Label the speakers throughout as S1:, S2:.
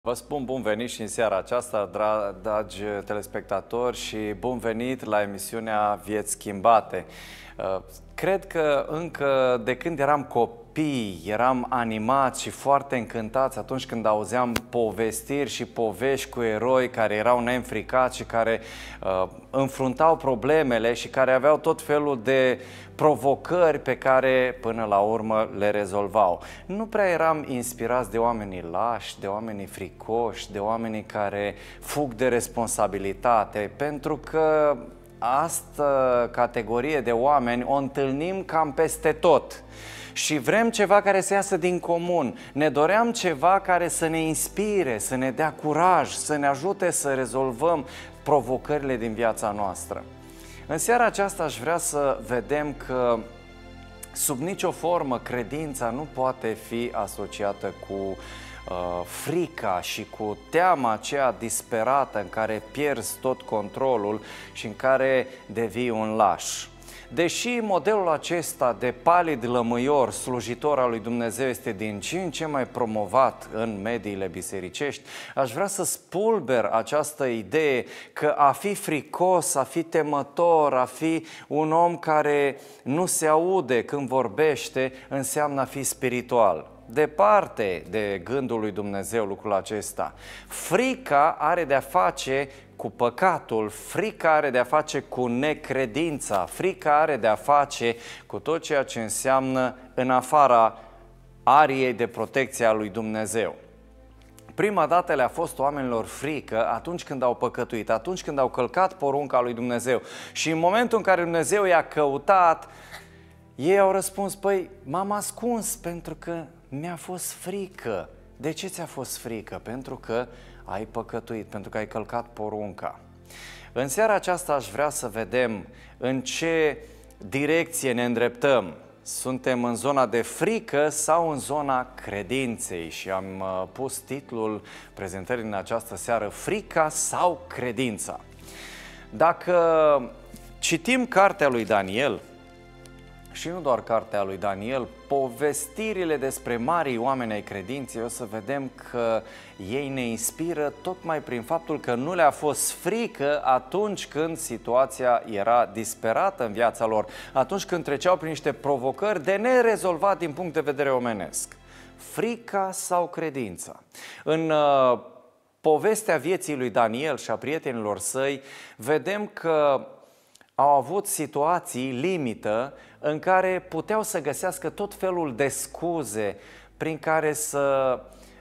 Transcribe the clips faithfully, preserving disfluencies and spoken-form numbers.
S1: Vă spun bun venit și în seara aceasta, dragi telespectatori, și bun venit la emisiunea Vieți Schimbate. Cred că încă de când eram copii, eram animați și foarte încântați atunci când auzeam povestiri și povești cu eroi care erau neînfricați și care uh, înfruntau problemele și care aveau tot felul de provocări pe care până la urmă le rezolvau. Nu prea eram inspirați de oamenii lași, de oamenii fricoși, de oamenii care fug de responsabilitate, pentru că asta categorie de oameni o întâlnim cam peste tot și vrem ceva care să iasă din comun. Ne doream ceva care să ne inspire, să ne dea curaj, să ne ajute să rezolvăm provocările din viața noastră. În seara aceasta aș vrea să vedem că sub nicio formă credința nu poate fi asociată cu uh, frica și cu teama aceea disperată în care pierzi tot controlul și în care devii un laș. Deși modelul acesta de palid lămâior, slujitor al lui Dumnezeu, este din ce în ce mai promovat în mediile bisericești, aș vrea să spulber această idee că a fi fricos, a fi temător, a fi un om care nu se aude când vorbește, înseamnă a fi spiritual. Departe de gândul lui Dumnezeu lucrul acesta. Frica are de-a face cu păcatul, frica are de-a face cu necredința, frica are de-a face cu tot ceea ce înseamnă în afara ariei de protecție a lui Dumnezeu. Prima dată le-a fost oamenilor frică atunci când au păcătuit, atunci când au călcat porunca lui Dumnezeu. Și în momentul în care Dumnezeu i-a căutat, ei au răspuns: păi, m-am ascuns pentru că mi-a fost frică. De ce ți-a fost frică? Pentru că ai păcătuit, pentru că ai călcat porunca. În seara aceasta aș vrea să vedem în ce direcție ne îndreptăm. Suntem în zona de frică sau în zona credinței? Și am pus titlul prezentării în această seară: Frica sau credința? Dacă citim cartea lui Daniel, și nu doar cartea lui Daniel, povestirile despre marii oameni ai credinței, o să vedem că ei ne inspiră tocmai prin faptul că nu le-a fost frică atunci când situația era disperată în viața lor, atunci când treceau prin niște provocări de nerezolvat din punct de vedere omenesc. Frica sau credința? În uh, povestea vieții lui Daniel și a prietenilor săi, vedem că au avut situații limită în care puteau să găsească tot felul de scuze prin care să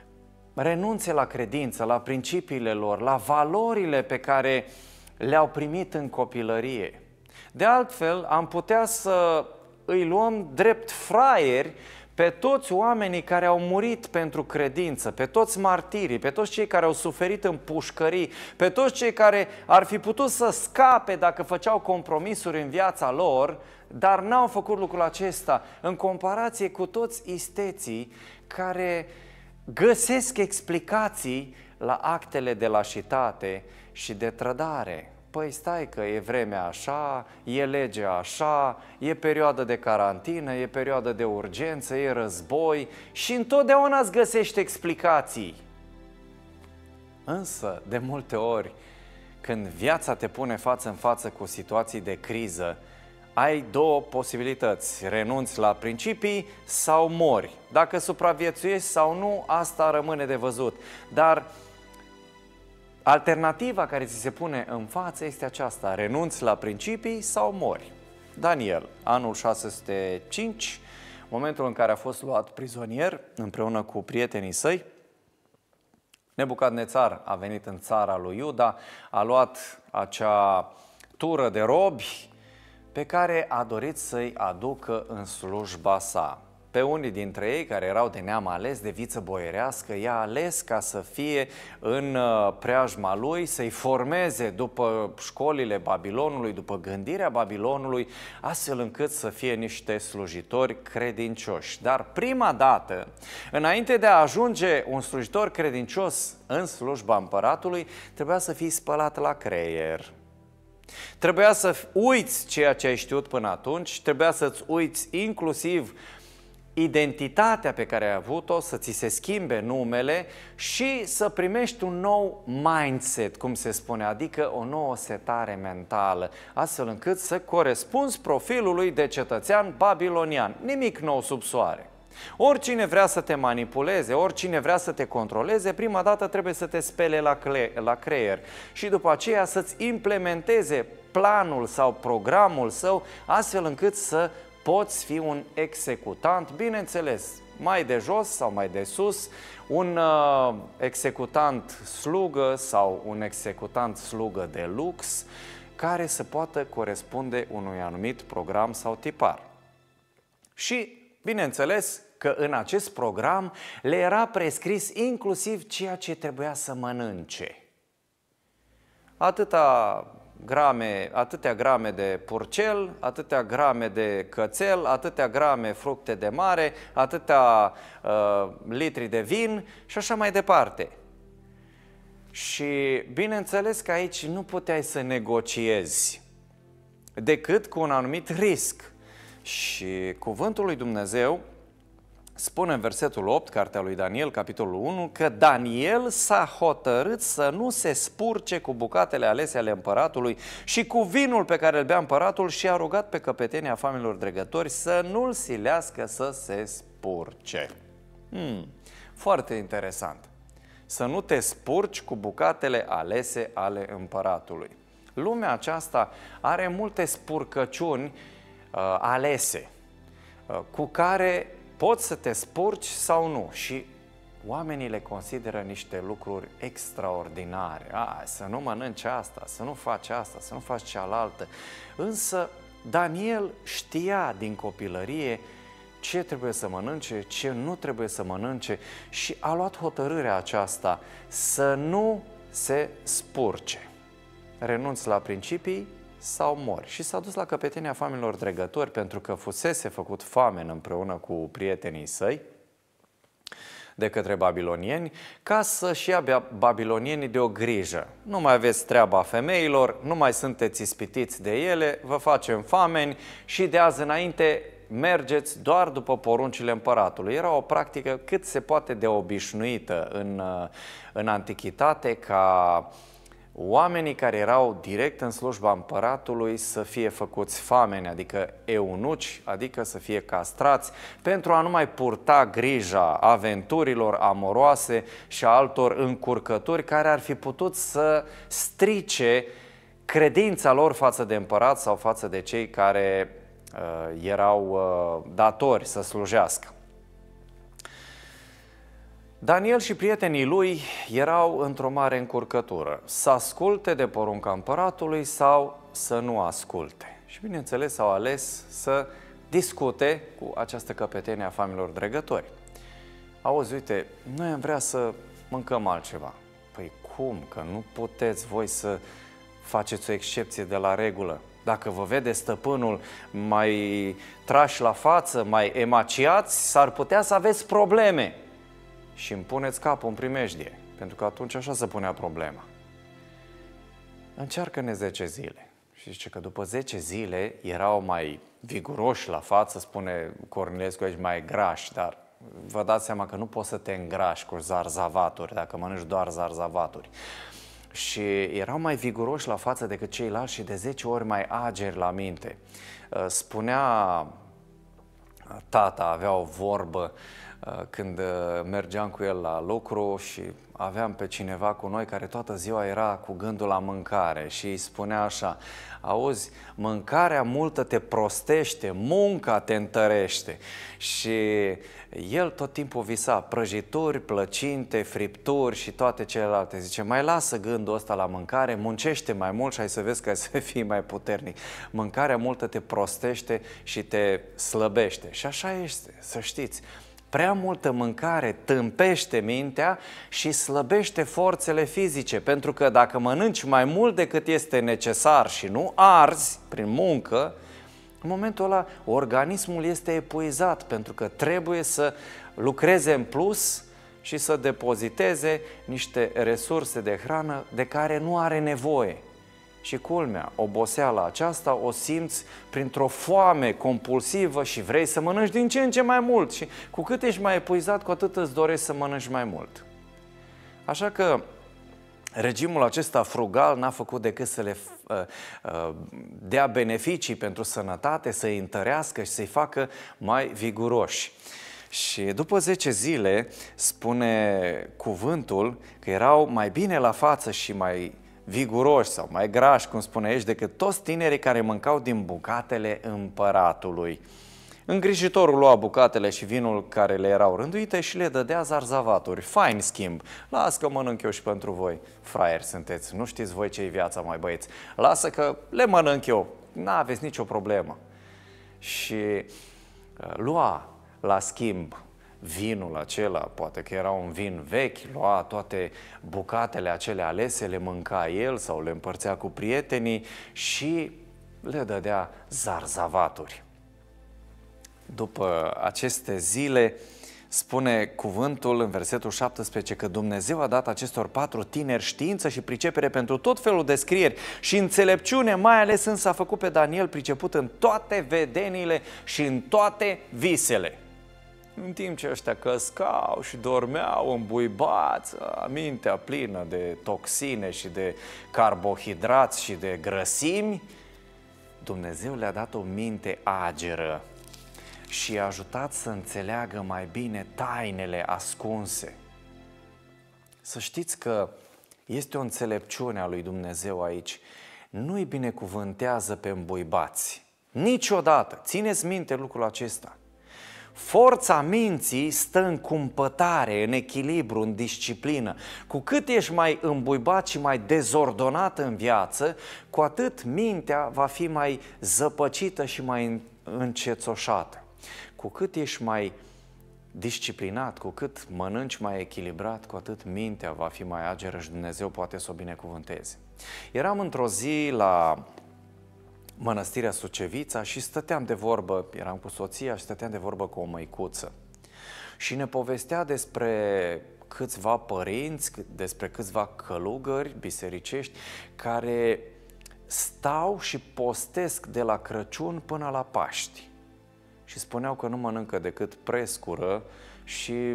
S1: renunțe la credință, la principiile lor, la valorile pe care le-au primit în copilărie. De altfel, am putea să îi luăm drept fraieri pe toți oamenii care au murit pentru credință, pe toți martirii, pe toți cei care au suferit în pușcării, pe toți cei care ar fi putut să scape dacă făceau compromisuri în viața lor, dar n-au făcut lucrul acesta, în comparație cu toți isteții care găsesc explicații la actele de lașitate și de trădare. Păi stai că e vremea așa, e legea așa, e perioadă de carantină, e perioadă de urgență, e război și întotdeauna îți găsești explicații. Însă, de multe ori, când viața te pune față în față cu situații de criză, ai două posibilități: renunți la principii sau mori. Dacă supraviețuiești sau nu, asta rămâne de văzut. Dar alternativa care ți se pune în față este aceasta: renunți la principii sau mori. Daniel, anul șase sute cinci, momentul în care a fost luat prizonier împreună cu prietenii săi, Nebucadnețar a venit în țara lui Iuda, a luat acea tură de robi pe care a dorit să-i aducă în slujba sa. Pe unii dintre ei, care erau de neam ales, de viță boierească, i-a ales ca să fie în preajma lui, să-i formeze după școlile Babilonului, după gândirea Babilonului, astfel încât să fie niște slujitori credincioși. Dar prima dată, înainte de a ajunge un slujitor credincios în slujba împăratului, trebuia să fii spălat la creier. Trebuia să uiți ceea ce ai știut până atunci, trebuia să-ți uiți inclusiv identitatea pe care ai avut-o, să ți se schimbe numele și să primești un nou mindset, cum se spune, adică o nouă setare mentală, astfel încât să corespunzi profilului de cetățean babilonian. Nimic nou sub soare. Oricine vrea să te manipuleze, oricine vrea să te controleze, prima dată trebuie să te spele la, la creier și după aceea să-ți implementeze planul sau programul său, astfel încât să poți fi un executant, bineînțeles, mai de jos sau mai de sus, un uh, executant slugă sau un executant slugă de lux, care să poată corespunde unui anumit program sau tipar. Și, bineînțeles, că în acest program le era prescris inclusiv ceea ce trebuia să mănânce. Atâta grame, atâtea grame de purcel, atâtea grame de cățel, atâtea grame fructe de mare, atâtea uh, litri de vin și așa mai departe. Și bineînțeles că aici nu puteai să negociezi decât cu un anumit risc. Și cuvântul lui Dumnezeu spune în versetul opt, cartea lui Daniel, capitolul unu, că Daniel s-a hotărât să nu se spurce cu bucatele alese ale împăratului și cu vinul pe care îl bea împăratul și a rugat pe căpetenia familiilor dregători să nu-l silească să se spurce. Hmm, foarte interesant. Să nu te spurci cu bucatele alese ale împăratului. Lumea aceasta are multe spurcăciuni uh, alese, uh, cu care poți să te spurci sau nu și oamenii le consideră niște lucruri extraordinare. A, să nu mănânci asta, să nu faci asta, să nu faci cealaltă. Însă Daniel știa din copilărie ce trebuie să mănânce, ce nu trebuie să mănânce și a luat hotărârea aceasta să nu se spurce. Renunți la principii sau mori. Și s-a dus la căpetenia familiilor dregători pentru că fusese făcut famen împreună cu prietenii săi de către babilonieni, ca să-și ia babilonienii de o grijă. Nu mai aveți treaba femeilor, nu mai sunteți ispitiți de ele, vă facem fameni și de azi înainte mergeți doar după poruncile împăratului. Era o practică cât se poate de obișnuită în, în antichitate ca oamenii care erau direct în slujba împăratului să fie făcuți fameni, adică eunuci, adică să fie castrați, pentru a nu mai purta grija aventurilor amoroase și a altor încurcături care ar fi putut să strice credința lor față de împărat sau față de cei care uh, erau uh, datori să slujească. Daniel și prietenii lui erau într-o mare încurcătură, să asculte de porunca împăratului sau să nu asculte. Și bineînțeles au ales să discute cu această căpetenie a familiilor dregători. Auzi, uite, noi am vrea să mâncăm altceva. Păi cum? Că nu puteți voi să faceți o excepție de la regulă. Dacă vă vede stăpânul mai trași la față, mai emaciați, s-ar putea să aveți probleme. Și îmi puneți capul în primejdie, pentru că atunci așa se punea problema. Încearcă-ne zece zile. Și zice că după zece zile erau mai viguroși la față, spune Cornilescu aici, mai grași, dar vă dați seama că nu poți să te îngrași cu zarzavaturi, dacă mănânci doar zarzavaturi. Și erau mai viguroși la față decât ceilalți și de zece ori mai ageri la minte. Spunea tata, avea o vorbă când mergeam cu el la lucru și aveam pe cineva cu noi care toată ziua era cu gândul la mâncare și îi spunea așa: auzi, mâncarea multă te prostește, munca te întărește. Și el tot timpul visa prăjituri, plăcinte, fripturi și toate celelalte. Zice, mai lasă gândul ăsta la mâncare, muncește mai mult și ai să vezi că ai să fii mai puternic. Mâncarea multă te prostește și te slăbește. Și așa este, să știți. Prea multă mâncare tâmpește mintea și slăbește forțele fizice, pentru că dacă mănânci mai mult decât este necesar și nu arzi prin muncă, în momentul ăla organismul este epuizat, pentru că trebuie să lucreze în plus și să depoziteze niște resurse de hrană de care nu are nevoie. Și culmea, oboseala aceasta o simți printr-o foame compulsivă și vrei să mănânci din ce în ce mai mult. Și cu cât ești mai epuizat, cu atât îți dorești să mănânci mai mult. Așa că regimul acesta frugal n-a făcut decât să le uh, uh, dea beneficii pentru sănătate, să-i întărească și să-i facă mai viguroși. Și după zece zile spune cuvântul că erau mai bine la față și mai viguroși sau mai grași, cum spune aici, decât toți tinerii care mâncau din bucatele împăratului. Îngrijitorul lua bucatele și vinul care le erau rânduite și le dădea zarzavaturi. Fain schimb, las că mănânc eu și pentru voi. Fraieri sunteți, nu știți voi ce-i viața, mai băieți. Lasă că le mănânc eu, n-aveți nicio problemă. Și uh, lua la schimb vinul acela, poate că era un vin vechi, lua toate bucatele acelea alese, le mânca el sau le împărțea cu prietenii și le dădea zarzavaturi. După aceste zile, spune cuvântul în versetul șaptesprezece că Dumnezeu a dat acestor patru tineri știință și pricepere pentru tot felul de scrieri și înțelepciune, mai ales însă a făcut pe Daniel priceput în toate vedenile și în toate visele. În timp ce ăștia căscau și dormeau îmbuibați, mintea plină de toxine și de carbohidrați și de grăsimi, Dumnezeu le-a dat o minte ageră și i-a ajutat să înțeleagă mai bine tainele ascunse. Să știți că este o înțelepciune a lui Dumnezeu aici. Nu-i binecuvântează pe îmbuibați. Niciodată. Țineți minte lucrul acesta. Forța minții stă în cumpătare, în echilibru, în disciplină. Cu cât ești mai îmbuibat și mai dezordonat în viață, cu atât mintea va fi mai zăpăcită și mai încețoșată. Cu cât ești mai disciplinat, cu cât mănânci mai echilibrat, cu atât mintea va fi mai ageră și Dumnezeu poate să o binecuvânteze. Eram într-o zi la Mănăstirea Sucevița și stăteam de vorbă, eram cu soția și stăteam de vorbă cu o măicuță. Și ne povestea despre câțiva părinți, despre câțiva călugări bisericești care stau și postesc de la Crăciun până la Paști. Și spuneau că nu mănâncă decât prescură și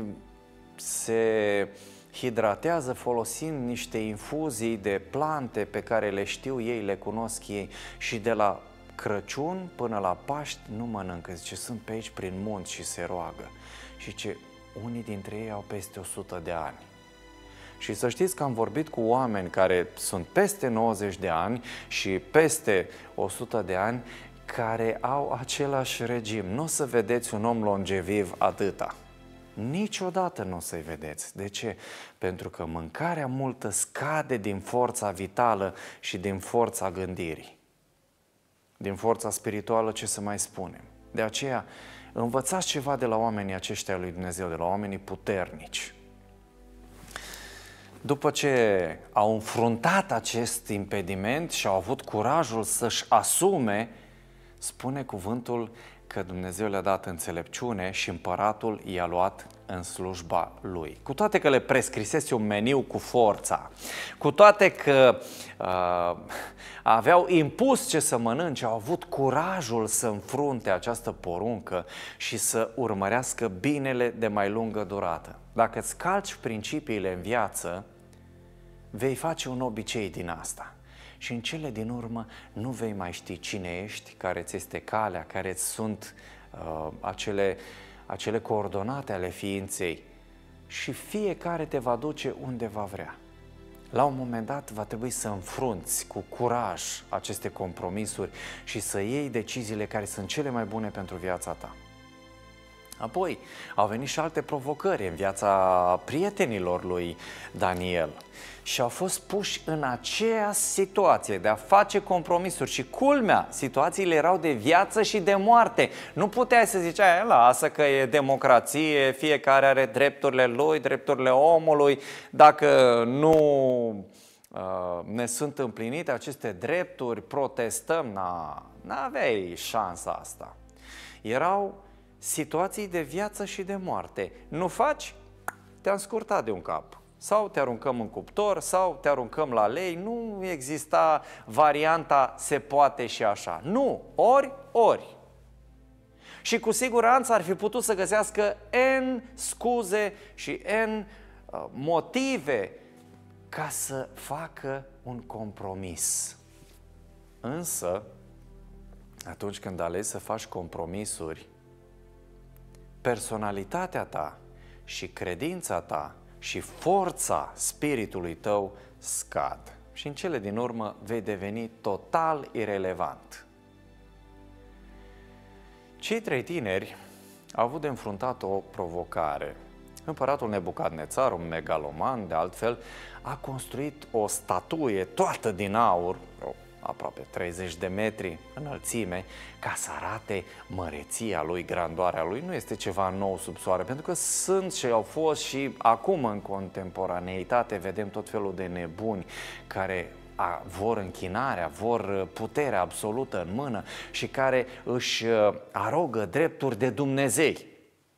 S1: se hidratează folosind niște infuzii de plante pe care le știu ei, le cunosc ei, și de la Crăciun până la Paști nu mănâncă. Zice, sunt pe aici prin munți și se roagă. Și ce unii dintre ei au peste o sută de ani. Și să știți că am vorbit cu oameni care sunt peste nouăzeci de ani și peste o sută de ani care au același regim. Nu o să vedeți un om longeviv atâta. Niciodată nu o să-i vedeți. De ce? Pentru că mâncarea multă scade din forța vitală și din forța gândirii. Din forța spirituală, ce să mai spunem. De aceea, învățați ceva de la oamenii aceștia lui Dumnezeu, de la oamenii puternici. După ce au înfruntat acest impediment și au avut curajul să-și asume, spune cuvântul că Dumnezeu le-a dat înțelepciune și împăratul i-a luat în slujba lui. Cu toate că le prescrisese un meniu cu forța, cu toate că uh, aveau impus ce să mănânce, au avut curajul să înfrunte această poruncă și să urmărească binele de mai lungă durată. Dacă îți calci principiile în viață, vei face un obicei din asta. Și în cele din urmă nu vei mai ști cine ești, care ți este calea, care ți sunt uh, acele, acele coordonate ale ființei și fiecare te va duce unde va vrea. La un moment dat va trebui să înfrunți cu curaj aceste compromisuri și să iei deciziile care sunt cele mai bune pentru viața ta. Apoi au venit și alte provocări în viața prietenilor lui Daniel și au fost puși în aceeași situație de a face compromisuri și culmea, situațiile erau de viață și de moarte. Nu puteai să zici, aia, lasă că e democrație, fiecare are drepturile lui, drepturile omului, dacă nu uh, ne sunt împlinite aceste drepturi, protestăm, n-aveai șansa asta. Erau situații de viață și de moarte. Nu faci? Te-am scurtat de un cap. Sau te aruncăm în cuptor, sau te aruncăm la lei. Nu exista varianta se poate și așa. Nu, ori, ori. Și cu siguranță ar fi putut să găsească N scuze și N uh, motive ca să facă un compromis. Însă, atunci când alegi să faci compromisuri, personalitatea ta și credința ta și forța spiritului tău scad. Și în cele din urmă vei deveni total irelevant. Cei trei tineri au avut de înfruntat o provocare. Împăratul Nebucadnețar, un megaloman, de altfel, a construit o statuie toată din aur, aproape treizeci de metri înălțime, ca să arate măreția lui, grandoarea lui. Nu este ceva nou sub soare, pentru că sunt și au fost și acum în contemporaneitate vedem tot felul de nebuni care a, vor închinarea, vor puterea absolută în mână și care își arogă drepturi de Dumnezei.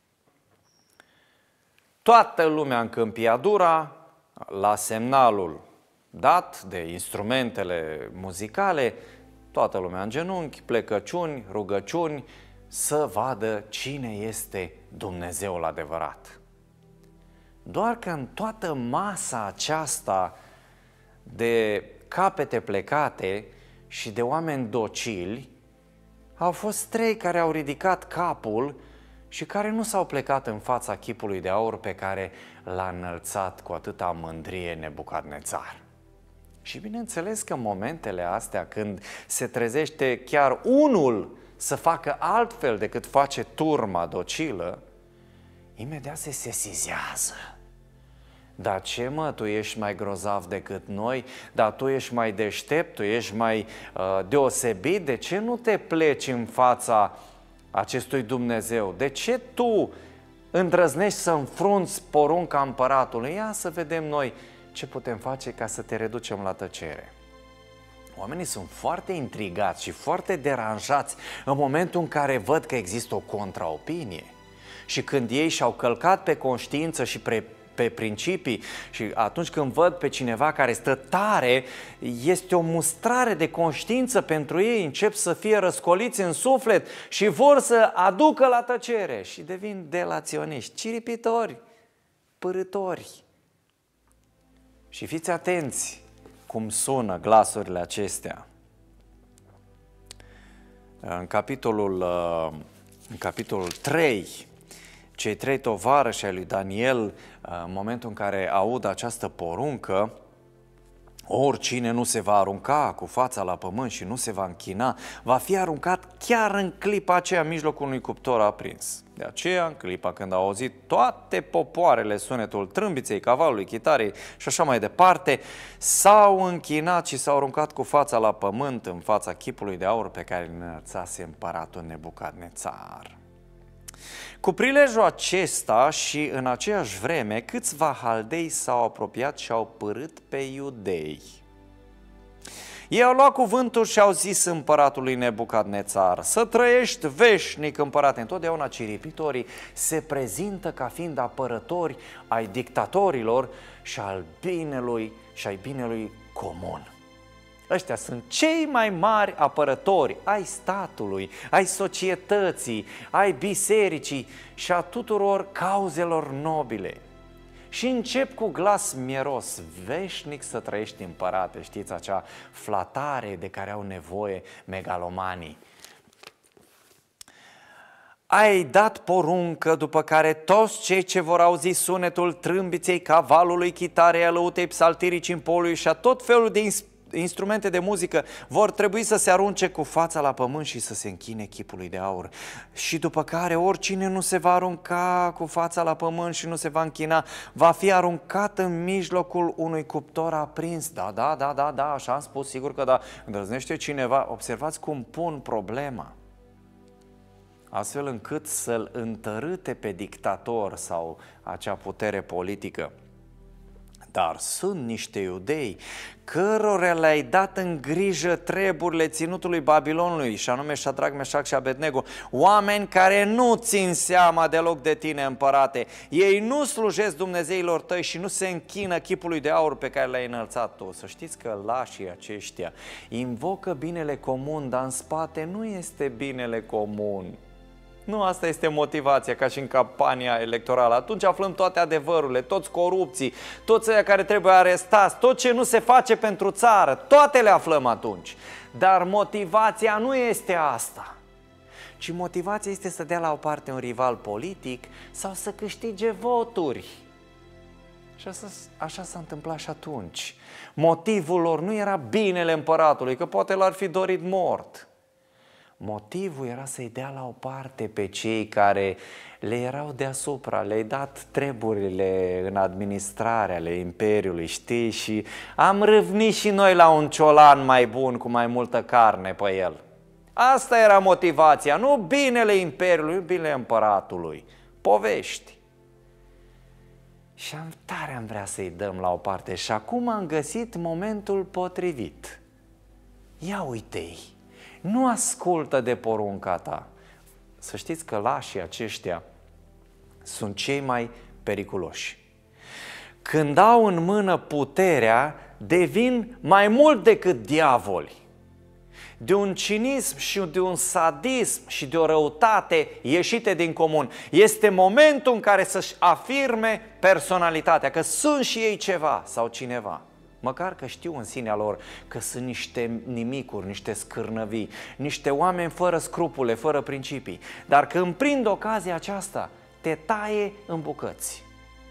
S1: Toată lumea în Câmpiadura, la semnalul dat de instrumentele muzicale, toată lumea în genunchi, plecăciuni, rugăciuni, să vadă cine este Dumnezeul adevărat. Doar că în toată masa aceasta de capete plecate și de oameni docili, au fost trei care au ridicat capul și care nu s-au plecat în fața chipului de aur pe care l-a înălțat cu atâta mândrie Nebucadnețar. Și bineînțeles că în momentele astea, când se trezește chiar unul să facă altfel decât face turma docilă, imediat se sesizează. Dar ce mă, tu ești mai grozav decât noi? Dar tu ești mai deștept, tu ești mai uh, deosebit? De ce nu te pleci în fața acestui Dumnezeu? De ce tu îndrăznești să înfrunți porunca împăratului? Ia să vedem noi ce putem face ca să te reducem la tăcere. Oamenii sunt foarte intrigați și foarte deranjați în momentul în care văd că există o contraopinie. Și când ei și-au călcat pe conștiință și pe, pe principii și atunci când văd pe cineva care stă tare, este o mustrare de conștiință pentru ei, încep să fie răscoliți în suflet și vor să aducă la tăcere și devin delaționiști, ciripitori, pârâtori. Și fiți atenți cum sună glasurile acestea. În capitolul, în capitolul trei, cei trei tovarăși ai lui Daniel, în momentul în care aud această poruncă, oricine nu se va arunca cu fața la pământ și nu se va închina, va fi aruncat chiar în clipa aceea în mijlocul unui cuptor aprins. De aceea, în clipa când au auzit toate popoarele sunetul trâmbiței, cavalului, chitarei și așa mai departe, s-au închinat și s-au aruncat cu fața la pământ în fața chipului de aur pe care îl înălțase împăratul Nebucadnețar. Cu prilejul acesta și în aceeași vreme, câțiva haldei s-au apropiat și au pârât pe iudei. Ei au luat cuvântul și au zis împăratului Nebucadnețar: să trăiești veșnic, împărate. Întotdeauna ciripitorii se prezintă ca fiind apărători ai dictatorilor și al binelui și ai binelui comun. Ăștia sunt cei mai mari apărători ai statului, ai societății, ai bisericii și a tuturor cauzelor nobile. Și încep cu glas mieros: veșnic să trăiești, împărate. Știți, acea flatare de care au nevoie megalomanii. Ai dat poruncă după care toți cei ce vor auzi sunetul trâmbiței, cavalului, chitarei, a lăutei, psaltirii, cimpolului și a tot felul de instrumente de muzică vor trebui să se arunce cu fața la pământ și să se închine chipului de aur. Și după care oricine nu se va arunca cu fața la pământ și nu se va închina, va fi aruncat în mijlocul unui cuptor aprins. Da, da, da, da, da, așa am spus, sigur că da. Îndrăznește cineva, observați cum pun problema, astfel încât să-l întărâte pe dictator sau acea putere politică. Dar sunt niște iudei cărora le-ai dat în grijă treburile ținutului Babilonului, și anume Șadrac, Meșac și Abednego, oameni care nu țin seama deloc de tine, împărate. Ei nu slujesc dumnezeilor tăi și nu se închină chipului de aur pe care l-ai înălțat tu. Să știți că lașii aceștia invocă binele comun, dar în spate nu este binele comun. Nu, asta este motivația, ca și în campania electorală. Atunci aflăm toate adevărurile, toți corupții, toți aia care trebuie arestați, tot ce nu se face pentru țară, toate le aflăm atunci. Dar motivația nu este asta, ci motivația este să dea la o parte un rival politic sau să câștige voturi. Și așa, așa s-a întâmplat și atunci. Motivul lor nu era binele împăratului, că poate l-ar fi dorit mort. Motivul era să-i dea la o parte pe cei care le erau deasupra, le-ai dat treburile în administrare ale imperiului, știi? Și am râvnit și noi la un ciolan mai bun, cu mai multă carne pe el. Asta era motivația, nu binele imperiului, nu binele împăratului. Povești. Și am tare am vrea să-i dăm la o parte și acum am găsit momentul potrivit. Ia uite-i! Nu ascultă de porunca ta. Să știți că lașii aceștia sunt cei mai periculoși. Când au în mână puterea, devin mai mult decât diavoli. De un cinism și de un sadism și de o răutate ieșite din comun. Este momentul în care să-și afirme personalitatea, că sunt și ei ceva sau cineva. Măcar că știu în sinea lor că sunt niște nimicuri, niște scârnăvii, niște oameni fără scrupule, fără principii. Dar când prind ocazia aceasta, te taie în bucăți.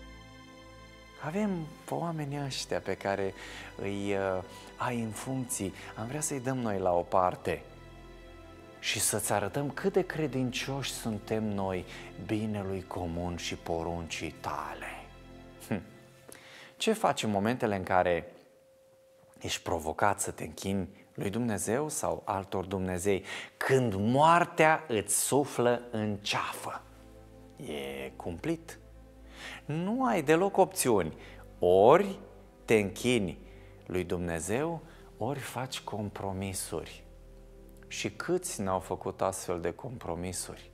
S1: Avem oamenii ăștia pe care îi uh, ai în funcții, am vrea să-i dăm noi la o parte și să-ți arătăm cât de credincioși suntem noi binelui comun și poruncii tale. Hm. Ce faci în momentele în care ești provocat să te închini lui Dumnezeu sau altor Dumnezei? Când moartea îți suflă în ceafă. E cumplit. Nu ai deloc opțiuni. Ori te închini lui Dumnezeu, ori faci compromisuri. Și câți n-au făcut astfel de compromisuri?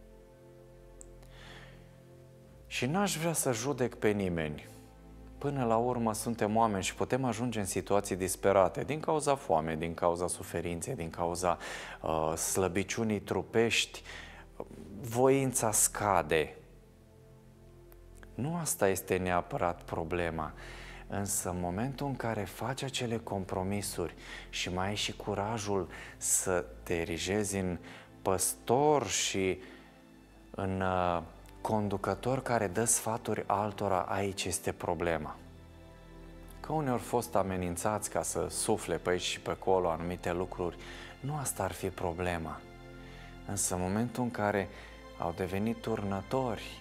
S1: Și n-aș vrea să judec pe nimeni. Până la urmă suntem oameni și putem ajunge în situații disperate din cauza foamei, din cauza suferinței, din cauza uh, slăbiciunii trupești. Voința scade. Nu asta este neapărat problema, însă în momentul în care faci acele compromisuri și mai ai și curajul să te erigezi în păstor și în uh, conducător care dă sfaturi altora, aici este problema. Că uneori fost amenințați ca să sufle pe aici și pe acolo anumite lucruri, nu asta ar fi problema. Însă în momentul în care au devenit turnători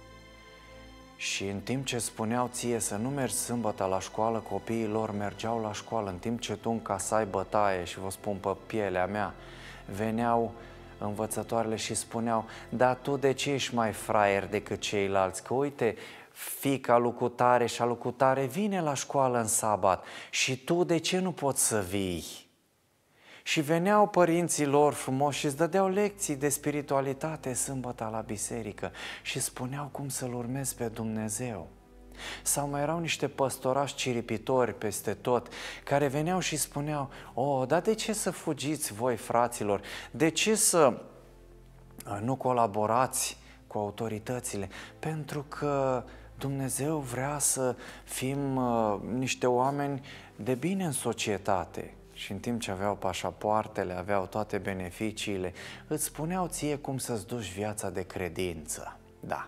S1: și în timp ce spuneau ție să nu mergi sâmbătă la școală, copiii lor mergeau la școală, în timp ce tu încasai bătaie și vă spun pe pielea mea, veneau învățătoarele și spuneau: dar tu de ce ești mai fraier decât ceilalți? Că uite, fiica lui cutare și a lui cutare vine la școală în sabat și tu de ce nu poți să vii? Și veneau părinții lor frumos și îți dădeau lecții de spiritualitate sâmbătă la biserică și spuneau cum să-L urmezi pe Dumnezeu. Sau mai erau niște păstorași ciripitori peste tot, care veneau și spuneau: o, dar de ce să fugiți voi, fraților? De ce să nu colaborați cu autoritățile? Pentru că Dumnezeu vrea să fim uh, niște oameni de bine în societate. Și în timp ce aveau pașapoartele, aveau toate beneficiile, îți spuneau ție cum să-ți duci viața de credință. Da.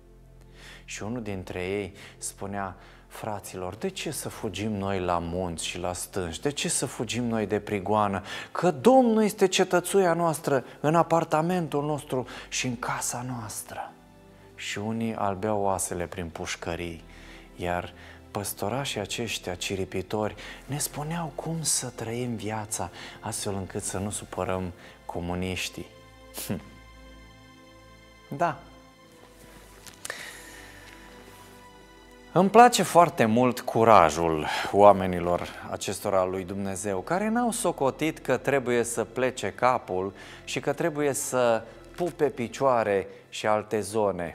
S1: Și unul dintre ei spunea: fraților, de ce să fugim noi la munți și la stânci? De ce să fugim noi de prigoană? Că Domnul este cetățuia noastră în apartamentul nostru și în casa noastră. Și unii albeau oasele prin pușcării, iar păstorașii aceștia ciripitori ne spuneau cum să trăim viața astfel încât să nu supărăm comuniștii. Hm. Da. Îmi place foarte mult curajul oamenilor acestora lui Dumnezeu, care n-au socotit că trebuie să plece capul și că trebuie să pupe picioare și alte zone.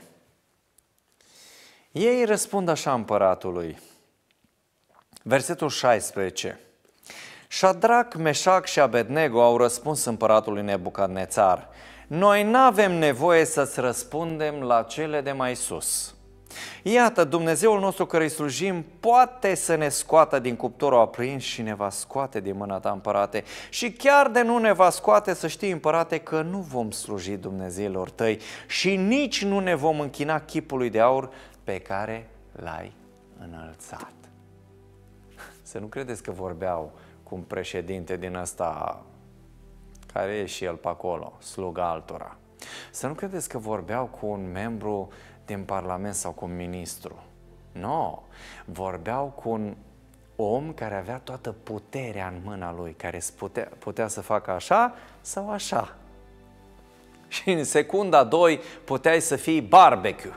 S1: Ei răspund așa împăratului. Versetul șaisprezece. Șadrac, Meșac și Abednego au răspuns împăratului Nebucadnețar: noi n-avem nevoie să-ți răspundem la cele de mai sus. Iată, Dumnezeul nostru cărui slujim poate să ne scoată din cuptorul aprins și ne va scoate din mâna ta, împărate. Și chiar de nu ne va scoate, să știi, împărate, că nu vom sluji Dumnezeilor tăi și nici nu ne vom închina chipului de aur pe care l-ai înălțat. Să nu credeți că vorbeau cu un președinte din ăsta care e și el pe acolo, sluga altora. Să nu credeți că vorbeau cu un membru din Parlament sau cu un ministru. Nu, vorbeau cu un om care avea toată puterea în mâna lui, care putea, putea să facă așa sau așa. Și în secunda doi puteai să fii barbecue.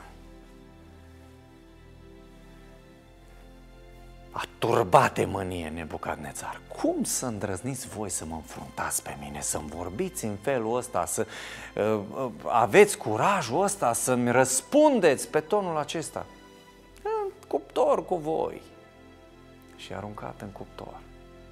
S1: A turbat de mânie Nebucadnețar. Cum să îndrăzniți voi să mă înfruntați pe mine, să-mi vorbiți în felul ăsta, să uh, uh, aveți curajul ăsta, să-mi răspundeți pe tonul acesta? În cuptor cu voi. Și aruncat în cuptor.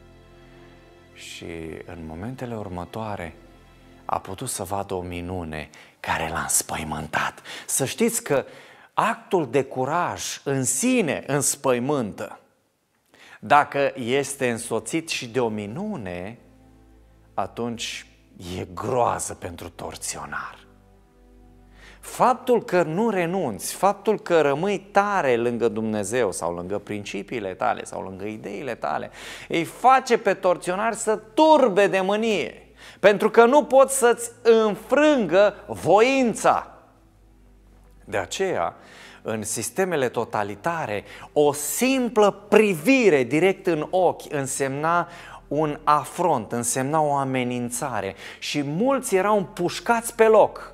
S1: Și în momentele următoare a putut să vadă o minune care l-a înspăimântat. Să știți că actul de curaj în sine înspăimântă. Dacă este însoțit și de o minune, atunci e groază pentru torționar. Faptul că nu renunți, faptul că rămâi tare lângă Dumnezeu sau lângă principiile tale sau lângă ideile tale, îi face pe torționar să turbe de mânie, pentru că nu poți să-ți înfrângă voința. De aceea, în sistemele totalitare, o simplă privire direct în ochi însemna un afront, însemna o amenințare și mulți erau împușcați pe loc.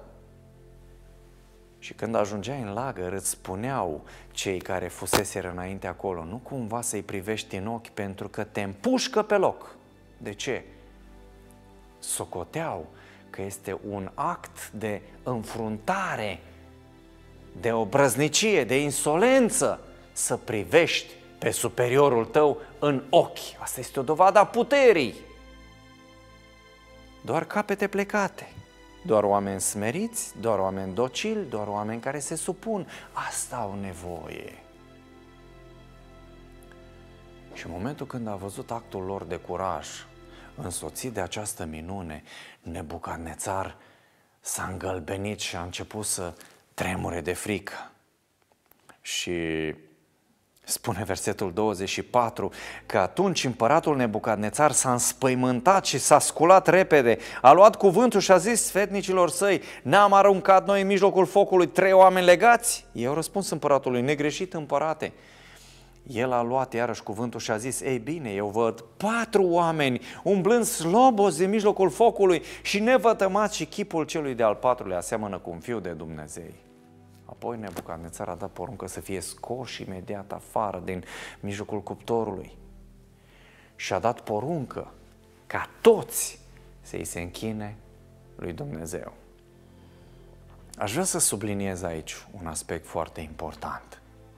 S1: Și când ajungeai în lagăr, îți spuneau cei care fuseseră înainte acolo: nu cumva să-i privești în ochi, pentru că te împușcă pe loc. De ce? Socoteau că este un act de înfruntare, de obrăznicie, de insolență, să privești pe superiorul tău în ochi. Asta este o dovadă a puterii. Doar capete plecate, doar oameni smeriți, doar oameni docili, doar oameni care se supun. Asta au nevoie. Și în momentul când a văzut actul lor de curaj, însoțit de această minune, Nebucadnețar s-a îngălbenit și a început să tremure de frică. Și spune versetul douăzeci și patru că atunci împăratul Nebucadnețar s-a înspăimântat și s-a sculat repede, a luat cuvântul și a zis sfetnicilor săi: n-am aruncat noi în mijlocul focului trei oameni legați? Ei au răspuns împăratului: negreșit, împărate. El a luat iarăși cuvântul și a zis: ei bine, eu văd patru oameni umblând slobozi în mijlocul focului și nevătămați, și chipul celui de-al patrulea aseamănă cu un fiu de Dumnezeu. Apoi Nebucadnețar a dat poruncă să fie scoși imediat afară din mijlocul cuptorului și a dat poruncă ca toți să-i se închine lui Dumnezeu. Aș vrea să subliniez aici un aspect foarte important.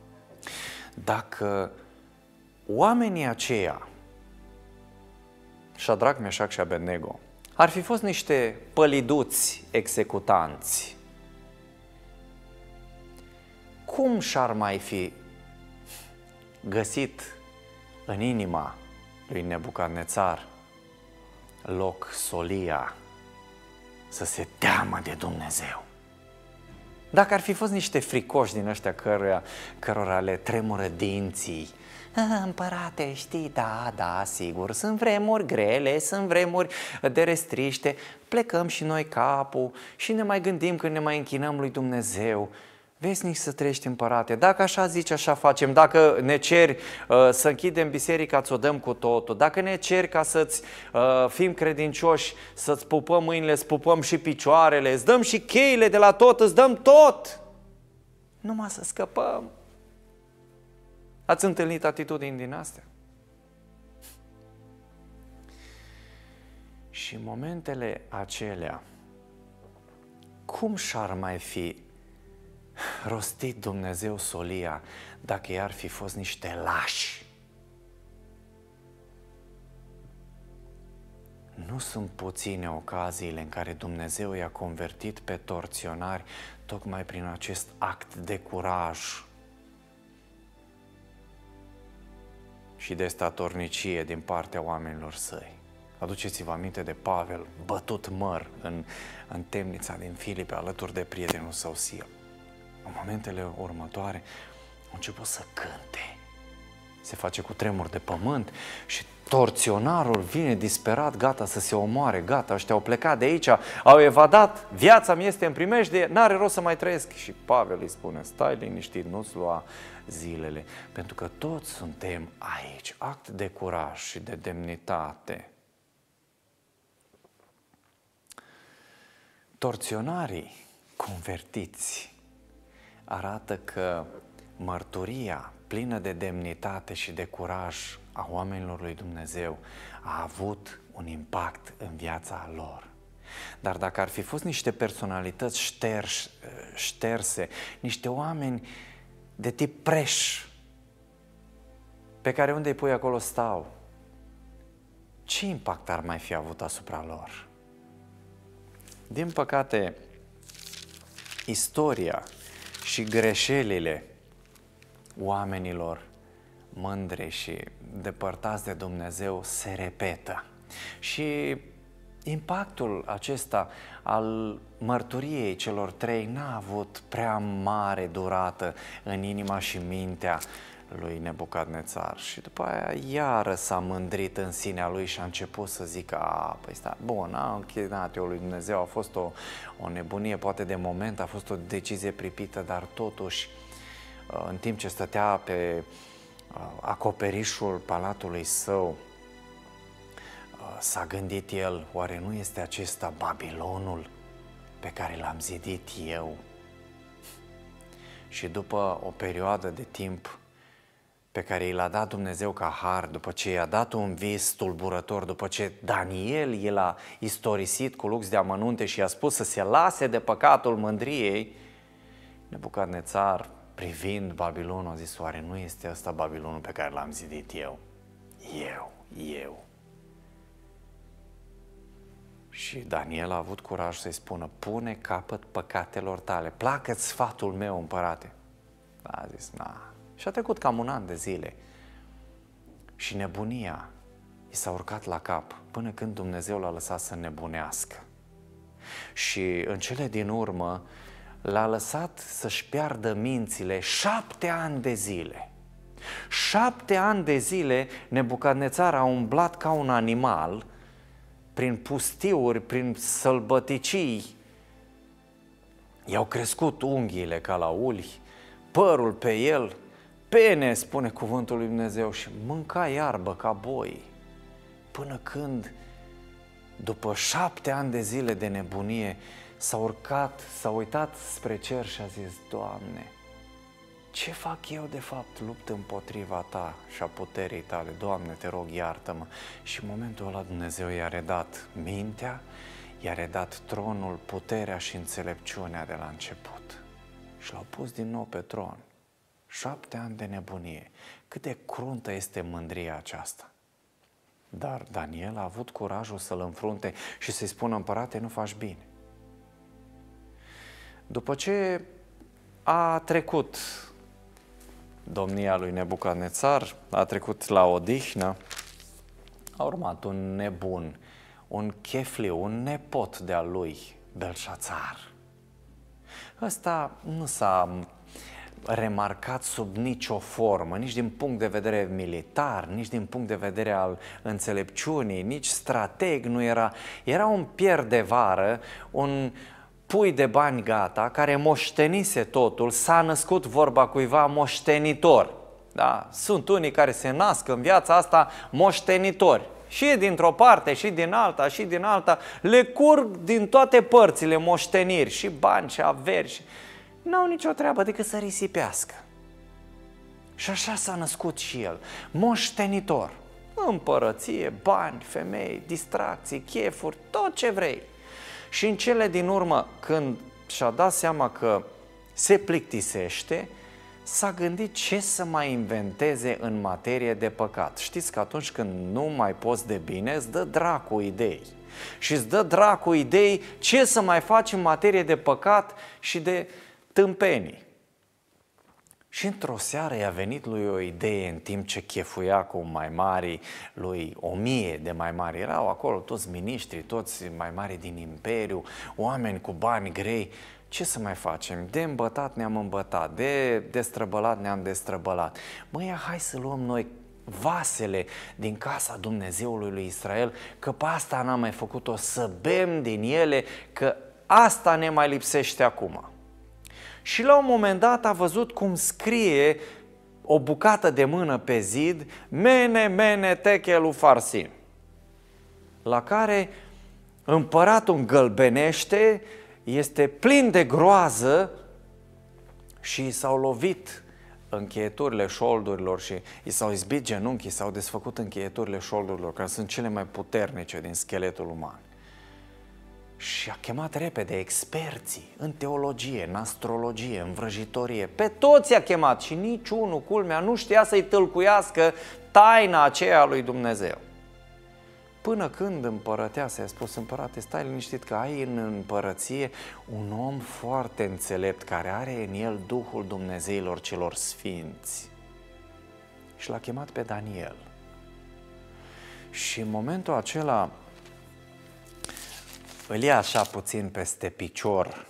S1: Dacă oamenii aceia, Șadrac, Meșac și Abednego, ar fi fost niște păliduți executanți, cum și-ar mai fi găsit în inima lui Nebucadnețar loc solia să se teamă de Dumnezeu? Dacă ar fi fost niște fricoși din ăștia căruia, cărora le tremură dinții: împărate, știi, da, da, sigur, sunt vremuri grele, sunt vremuri de restriște, plecăm și noi capul și ne mai gândim când ne mai închinăm lui Dumnezeu. Vesnic să trăiești, împărate, dacă așa zici, așa facem. Dacă ne ceri uh, să închidem biserica, ți-o dăm cu totul. Dacă ne ceri ca să-ți uh, fim credincioși, să-ți pupăm mâinile, îți pupăm și picioarele, îți dăm și cheile de la tot, îți dăm tot. Numai să scăpăm. Ați întâlnit atitudini din astea? Și în momentele acelea, cum și-ar mai fi rostit Dumnezeu solia dacă i-ar fi fost niște lași? Nu sunt puține ocaziile în care Dumnezeu i-a convertit pe torționari tocmai prin acest act de curaj și de statornicie din partea oamenilor săi. Aduceți-vă aminte de Pavel, bătut măr în, în temnița din Filipe, alături de prietenul său Sil. În momentele următoare a început să cânte. Se face cu tremur de pământ și torționarul vine disperat, gata să se omoare, gata, ăștia au plecat de aici, au evadat, viața mi este în primejdie, n-are rost să mai trăiesc. Și Pavel îi spune, stai liniștit, nu-ți lua zilele, pentru că toți suntem aici, act de curaj și de demnitate. Torționarii convertiți arată că mărturia plină de demnitate și de curaj a oamenilor lui Dumnezeu a avut un impact în viața lor. Dar dacă ar fi fost niște personalități șterși, șterse, niște oameni de tip preș, pe care unde îi pui acolo stau, ce impact ar mai fi avut asupra lor? Din păcate, istoria și greșelile oamenilor mândri și depărtați de Dumnezeu se repetă. Și impactul acesta al mărturiei celor trei n-a avut prea mare durată în inima și mintea lui Nebucadnețar. Și după aia iară s-a mândrit în sinea lui și a început să zică, a, păi stai, bun, am închinat eu lui Dumnezeu, a fost o, o nebunie, poate de moment, a fost o decizie pripită, dar totuși, în timp ce stătea pe acoperișul palatului său, s-a gândit el, oare nu este acesta Babilonul pe care l-am zidit eu? Și după o perioadă de timp pe care i l-a dat Dumnezeu ca har, după ce i-a dat un vis tulburător, după ce Daniel i l-a istorisit cu lux de amănunte și i-a spus să se lase de păcatul mândriei, Nebucadnețar, privind Babilonul, a zis, oare nu este ăsta Babilonul pe care l-am zidit eu? Eu, eu. Și Daniel a avut curaj să-i spună, pune capăt păcatelor tale, placă-ți sfatul meu, împărate. A zis, na. Și a trecut cam un an de zile și nebunia i s-a urcat la cap până când Dumnezeu l-a lăsat să nebunească. Și în cele din urmă l-a lăsat să-și piardă mințile șapte ani de zile. Șapte ani de zile Nebucadnețar a umblat ca un animal prin pustiuri, prin sălbăticii. I-au crescut unghiile ca la uli, părul pe el, pene, spune cuvântul lui Dumnezeu, și mânca iarbă ca boi, până când, după șapte ani de zile de nebunie, s-a urcat, s-a uitat spre cer și a zis, Doamne, ce fac eu de fapt? Lupt împotriva Ta și a puterii Tale, Doamne, Te rog, iartă-mă. Și în momentul ăla Dumnezeu i-a redat mintea, i-a redat tronul, puterea și înțelepciunea de la început. Și l-au pus din nou pe tron. Șapte ani de nebunie. Cât de cruntă este mândria aceasta. Dar Daniel a avut curajul să-l înfrunte și să-i spună, împărate, nu faci bine. După ce a trecut domnia lui Nebucadnețar, a trecut la odihnă, a urmat un nebun, un chefliu, un nepot de-al lui, Belșațar. Ăsta nu s-a remarcat sub nicio formă, nici din punct de vedere militar, nici din punct de vedere al înțelepciunii, nici strateg nu era. Era un pier de vară, un pui de bani gata, care moștenise totul, s-a născut, vorba cuiva, moștenitor. Da? Sunt unii care se nasc în viața asta moștenitori. Și dintr-o parte, și din alta, și din alta, le curg din toate părțile moșteniri, și bani, și averi, și n-au nicio treabă decât să risipească. Și așa s-a născut și el, moștenitor. Împărăție, bani, femei, distracții, chefuri, tot ce vrei. Și în cele din urmă, când și-a dat seama că se plictisește, s-a gândit ce să mai inventeze în materie de păcat. Știți că atunci când nu mai poți de bine, îți dă dracu idei. Și îți dă dracu idei ce să mai faci în materie de păcat și de tâmpenii. Și într-o seară i-a venit lui o idee în timp ce chefuia cu mai mari, lui o mie de mai mari. Erau acolo toți miniștri, toți mai mari din imperiu, oameni cu bani grei. Ce să mai facem? De îmbătat ne-am îmbătat, de destrăbălat ne-am destrăbălat. Măi, hai să luăm noi vasele din casa Dumnezeului lui Israel, că pe asta n-am mai făcut-o, să bem din ele, că asta ne mai lipsește acum. Și la un moment dat a văzut cum scrie o bucată de mână pe zid, mene, mene, techelu farsin, la care împăratul îngălbenește, este plin de groază și s-au lovit încheieturile șoldurilor și i s-au izbit genunchii, s-au desfăcut încheieturile șoldurilor, care sunt cele mai puternice din scheletul uman. Și a chemat repede experții în teologie, în astrologie, în vrăjitorie. Pe toți i-a chemat și niciunul, culmea, nu știa să-i tâlcuiască taina aceea lui Dumnezeu. Până când împărăteasa i-a spus: împărate, stai liniștit că ai în împărăție un om foarte înțelept care are în el Duhul Dumnezeilor celor sfinți. Și l-a chemat pe Daniel. Și în momentul acela îl ia așa puțin peste picior.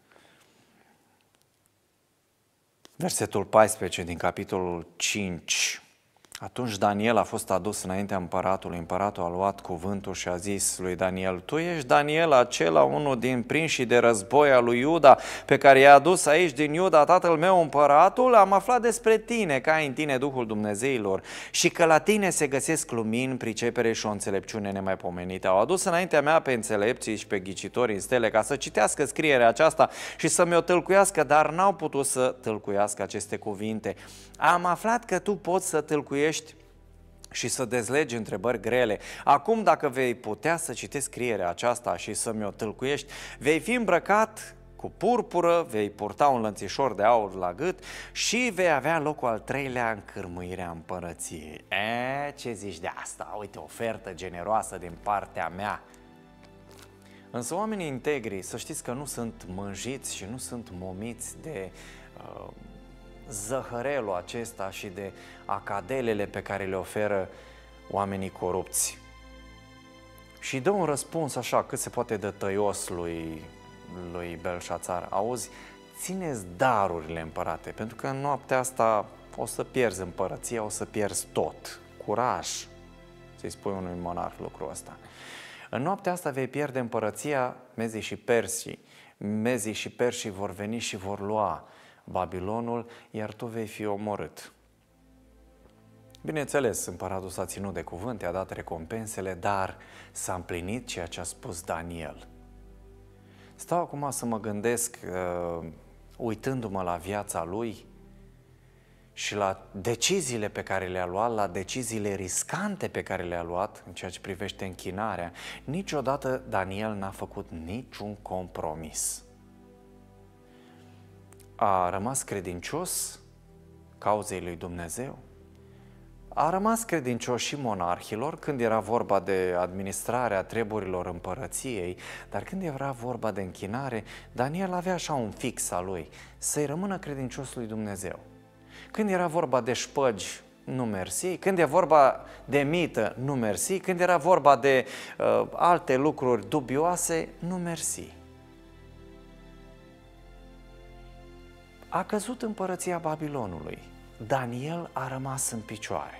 S1: Versetul paisprezece din capitolul cinci. Atunci Daniel a fost adus înaintea împăratului. Împăratul a luat cuvântul și a zis lui Daniel: tu ești Daniel, acela unul din prinșii de război al lui Iuda, pe care i-a adus aici din Iuda tatăl meu împăratul. Am aflat despre tine că ai în tine Duhul Dumnezeilor și că la tine se găsesc lumini, pricepere și o înțelepciune nemaipomenită. Au adus înaintea mea pe înțelepții și pe ghicitorii în stele ca să citească scrierea aceasta și să mi-o tâlcuiască, dar n-au putut să tâlcuiască aceste cuvinte. Am aflat că tu poți să tâlcuiești și să dezlegi întrebări grele. Acum, dacă vei putea să citești scrierea aceasta și să mi-o tâlcuiești, vei fi îmbrăcat cu purpură, vei purta un lănțișor de aur la gât și vei avea locul al treilea în cârmuirea împărăției. E, ce zici de asta? Uite, ofertă generoasă din partea mea. Însă oamenii integri, să știți că nu sunt mânjiți și nu sunt momiți de uh, zăhărelul acesta și de acadelele pe care le oferă oamenii corupți. Și dă un răspuns așa, cât se poate de tăios lui, lui Belșațar: auzi, țineți darurile, împărate, pentru că în noaptea asta o să pierzi împărăția, o să pierzi tot. Curaj, să-i spui unui monarh lucrul ăsta. În noaptea asta vei pierde împărăția, mezii și persii. Mezii și persii vor veni și vor lua Babilonul, iar tu vei fi omorât. Bineînțeles, împăratul s-a ținut de cuvânt, i-a dat recompensele, dar s-a împlinit ceea ce a spus Daniel. Stau acum să mă gândesc, uh, uitându-mă la viața lui și la deciziile pe care le-a luat, la deciziile riscante pe care le-a luat în ceea ce privește închinarea. Niciodată Daniel n-a făcut niciun compromis. A rămas credincios cauzei lui Dumnezeu, a rămas credincios și monarhilor când era vorba de administrarea treburilor împărăției, dar când era vorba de închinare, Daniel avea așa un fix al lui, să-i rămână credincios lui Dumnezeu. Când era vorba de șpăgi, nu mersi, când e vorba de mită, nu mersi, când era vorba de uh, alte lucruri dubioase, nu mersi. A căzut împărăția Babilonului. Daniel a rămas în picioare.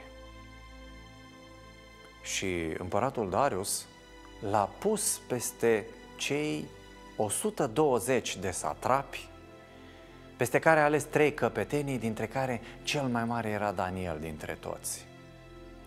S1: Și împăratul Darius l-a pus peste cei o sută douăzeci de satrapi, peste care a ales trei căpetenii, dintre care cel mai mare era Daniel dintre toți.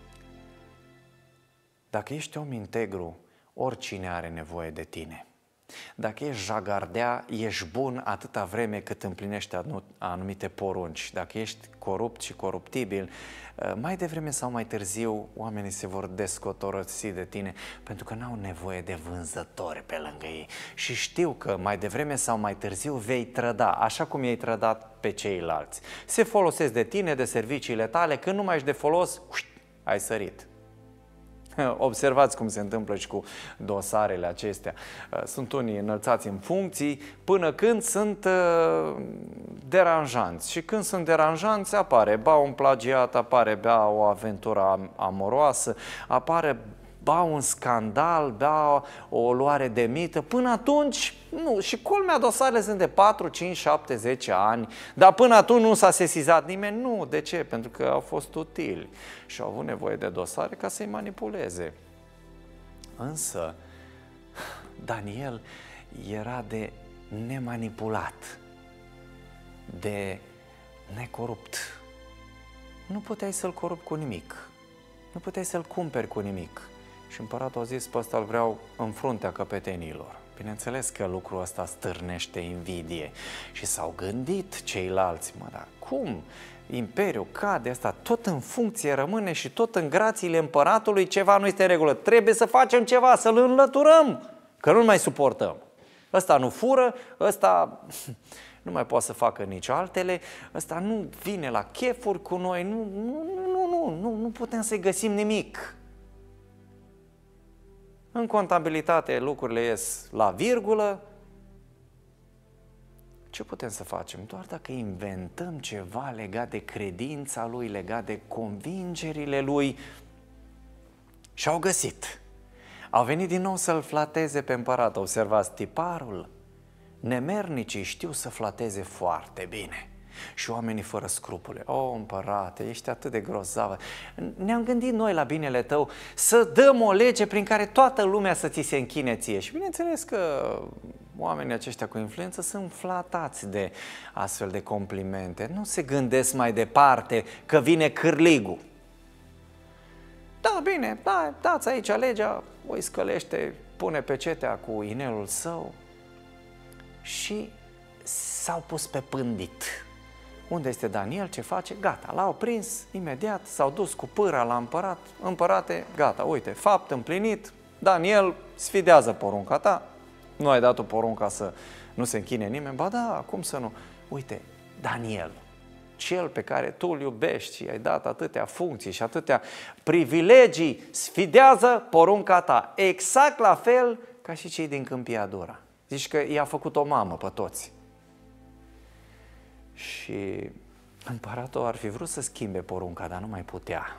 S1: Dacă ești om integru, oricine are nevoie de tine. Dacă ești jagardea, ești bun atâta vreme cât împlinești anumite porunci. Dacă ești corupt și coruptibil, mai devreme sau mai târziu oamenii se vor descotorosi de tine pentru că n-au nevoie de vânzători pe lângă ei. Și știu că mai devreme sau mai târziu vei trăda, așa cum i-ai trădat pe ceilalți. Se folosesc de tine, de serviciile tale, când nu mai ești de folos, ușt, ai sărit. Observați cum se întâmplă și cu dosarele acestea. Sunt unii înălțați în funcții până când sunt uh, deranjanți. Și când sunt deranjanți apare ba un plagiat, apare ba o aventură amoroasă, apare ba un scandal, ba o luare de mită. Până atunci, nu, și culmea, dosarele sunt de patru, cinci, șapte, zece ani, dar până atunci nu s-a sesizat nimeni. Nu, de ce? Pentru că au fost utili și au avut nevoie de dosare ca să-i manipuleze. Însă, Daniel era de nemanipulat, de necorupt. Nu puteai să-l corupi cu nimic, nu puteai să-l cumperi cu nimic. Și împăratul a zis, pe ăsta îl vreau în fruntea căpetenilor. Bineînțeles că lucrul ăsta stârnește invidie. Și s-au gândit ceilalți, mă, dar cum? Imperiul cade, asta tot în funcție rămâne și tot în grațiile împăratului, ceva nu este în regulă. Trebuie să facem ceva, să-l înlăturăm, că nu mai suportăm. Ăsta nu fură, ăsta nu mai poate să facă nici altele, ăsta nu vine la chefuri cu noi, nu, nu, nu, nu, nu, nu putem să-i găsim nimic. În contabilitate lucrurile ies la virgulă. Ce putem să facem? Doar dacă inventăm ceva legat de credința lui, legat de convingerile lui. Și au găsit. Au venit din nou să-l flateze pe împărat. Observați, tiparul. Nemernicii știu să flateze foarte bine. Și oamenii fără scrupule. O, împărate, ești atât de grozavă. Ne-am gândit noi la binele tău să dăm o lege prin care toată lumea să ți se închine ție. Și bineînțeles că oamenii aceștia cu influență sunt flatați de astfel de complimente. Nu se gândesc mai departe că vine cârligul. Da, bine, da, dați aici legea, o scălește, pune pecetea cu inelul său și s-au pus pe pândit. Unde este Daniel? Ce face? Gata, l-au prins imediat, s-au dus cu pâra la împărat. Împărate, gata, uite, fapt împlinit, Daniel sfidează porunca ta, nu ai dat o porunca să nu se închine nimeni, ba da, cum să nu? Uite, Daniel, cel pe care tu îl iubești și ai dat atâtea funcții și atâtea privilegii, sfidează porunca ta, exact la fel ca și cei din Câmpia Dura. Zici că i-a făcut o mamă pe toți. Și împăratul ar fi vrut să schimbe porunca, dar nu mai putea.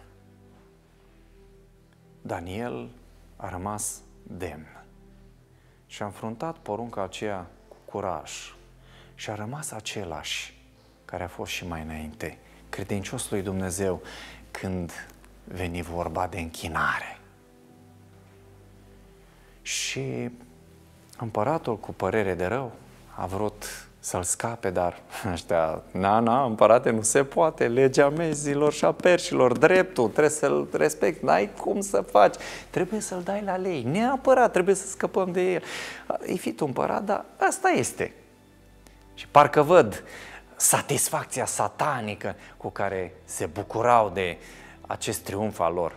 S1: Daniel a rămas demn și a înfruntat porunca aceea cu curaj și a rămas același care a fost și mai înainte, credincios lui Dumnezeu când veni vorba de închinare. Și împăratul, cu părere de rău, a vrut să-l scape, dar ăștia, na, na, împărate, nu se poate, legea mezilor și a perșilor, dreptul, trebuie să-l respecti, n-ai cum să faci, trebuie să-l dai la lei, neapărat, trebuie să scăpăm de el. E fi tu împărat, dar asta este. Și parcă văd satisfacția satanică cu care se bucurau de acest triumf al lor.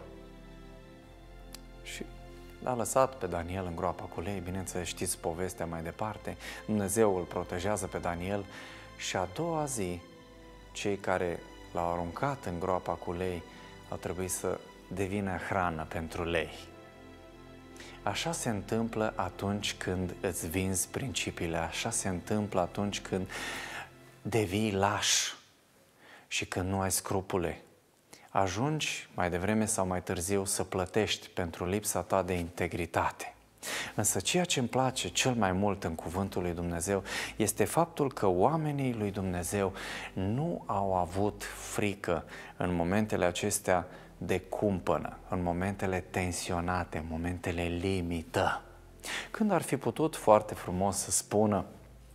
S1: Și l-a lăsat pe Daniel în groapa cu lei, bineînțeles știți povestea mai departe, Dumnezeu îl protejează pe Daniel și a doua zi cei care l-au aruncat în groapa cu lei au trebuit să devină hrană pentru lei. Așa se întâmplă atunci când îți vinzi principiile, așa se întâmplă atunci când devii laș și când nu ai scrupule. Ajungi mai devreme sau mai târziu să plătești pentru lipsa ta de integritate. Însă ceea ce îmi place cel mai mult în cuvântul lui Dumnezeu este faptul că oamenii lui Dumnezeu nu au avut frică în momentele acestea de cumpănă, în momentele tensionate, în momentele limită. Când ar fi putut foarte frumos să spună: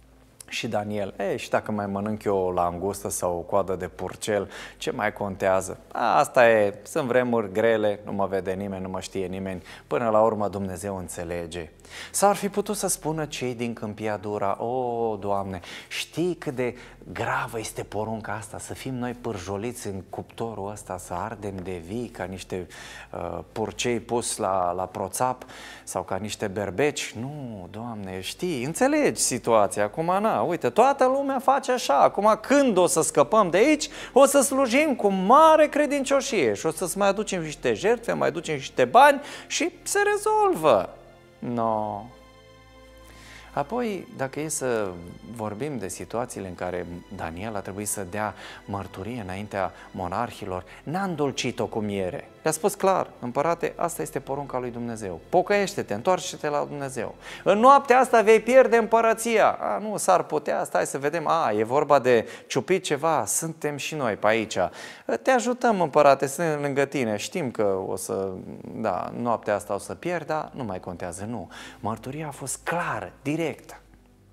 S1: Și Daniel, ei, și dacă mai mănânc eu o langustă sau o coadă de purcel, ce mai contează? A, asta e, sunt vremuri grele, nu mă vede nimeni, nu mă știe nimeni, până la urmă Dumnezeu înțelege. Sau ar fi putut să spună cei din Câmpia Dura, o, Doamne, știi cât de gravă este porunca asta, să fim noi pârjoliți în cuptorul ăsta, să ardem de vii ca niște uh, purcei pus la, la proțap sau ca niște berbeci? Nu, Doamne, știi, înțelegi situația, acum na, uite, toată lumea face așa, acum când o să scăpăm de aici, o să slujim cu mare credincioșie și o să-ți mai aducem niște jertfe, mai aducem niște bani și se rezolvă. No. Apoi, dacă e să vorbim de situațiile în care Daniel a trebuit să dea mărturie înaintea monarhilor, n-a îndulcit-o cu miere. Le-a spus clar, împărate, asta este porunca lui Dumnezeu. Pocăiește-te, întoarce-te la Dumnezeu. În noaptea asta vei pierde împărăția. A, nu, s-ar putea, stai să vedem, a, e vorba de ciupit ceva, suntem și noi pe aici. Te ajutăm, împărate, suntem lângă tine, știm că o să, da, noaptea asta o să pierd, dar nu mai contează, nu. Mărturia a fost clară, directă.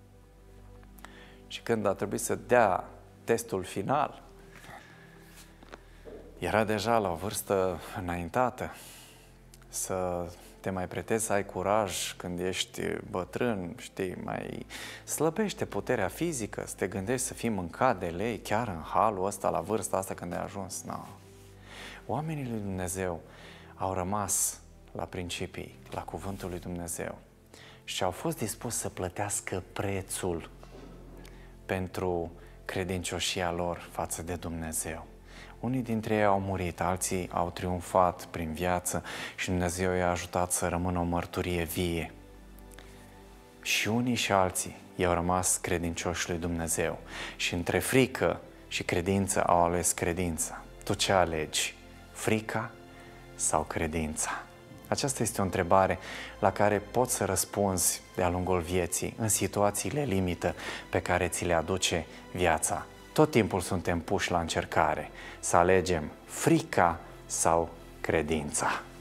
S1: Și când a trebuit să dea testul final, era deja la o vârstă înaintată. Să te mai pretezi să ai curaj când ești bătrân, știi, mai slăbește puterea fizică, să te gândești să fii mâncat de lei chiar în halul ăsta, la vârsta asta când ai ajuns. No. Oamenii lui Dumnezeu au rămas la principii, la cuvântul lui Dumnezeu și au fost dispuși să plătească prețul pentru credincioșia lor față de Dumnezeu. Unii dintre ei au murit, alții au triumfat prin viață și Dumnezeu i-a ajutat să rămână o mărturie vie. Și unii și alții i-au rămas credincioși lui Dumnezeu și între frică și credință au ales credința. Tu ce alegi? Frica sau credința? Aceasta este o întrebare la care poți să răspunzi de-a lungul vieții, în situațiile limită pe care ți le aduce viața. Tot timpul suntem puși la încercare să alegem frica sau credința.